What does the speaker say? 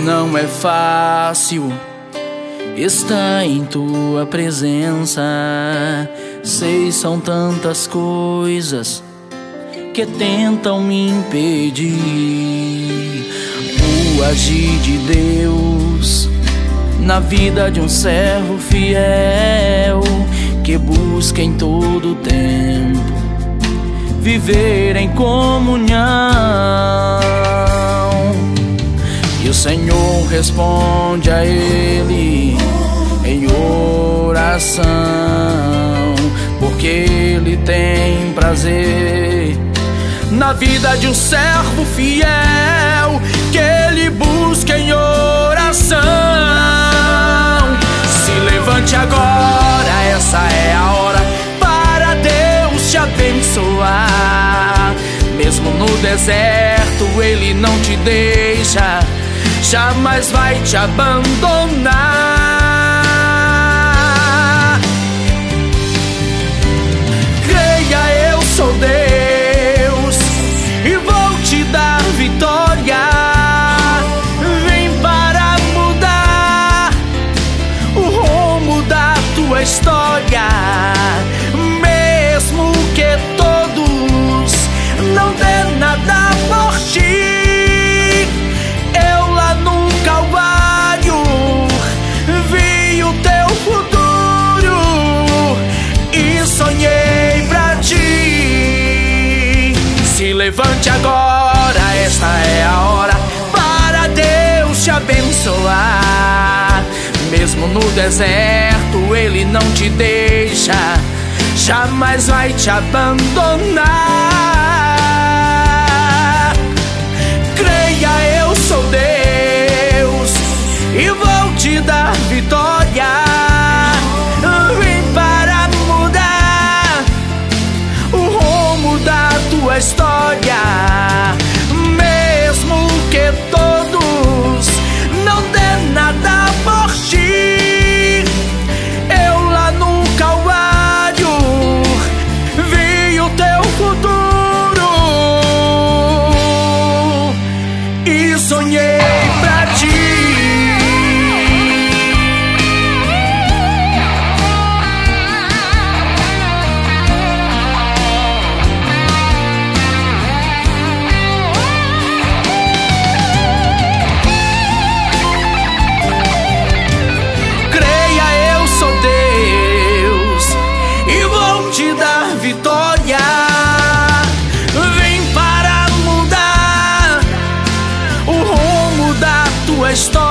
não é fácil estar em tua presença. Sei, são tantas coisas que tentam me impedir o agir de Deus na vida de um servo fiel que busca em todo tempo viver em comunhão. E o Senhor responde a ele em oração, porque Ele tem prazer na vida de um servo fiel que Ele busca em oração. Se levante agora, essa é a hora para Deus te abençoar. Mesmo no deserto Ele não te deixa, jamais vai te abandonar. Creia, eu sou Deus e vou te dar vitória. Vem para mudar o rumo da tua história. Mesmo que todos não dê nada por ti, eu lá no Calvário vi o teu futuro e sonhei pra ti. Se levante agora, esta é a hora para Deus te abençoar. Mesmo no deserto Ele não te deixa, jamais vai te abandonar. Creia, eu sou Deus e vou te dar vitória. Vem para mudar o rumo da tua história. Mesmo que todos não dê nada por ti, eu lá no Calvário vi o teu futuro e sonhei pra ti. Vitória, vem para mudar o rumo da tua história.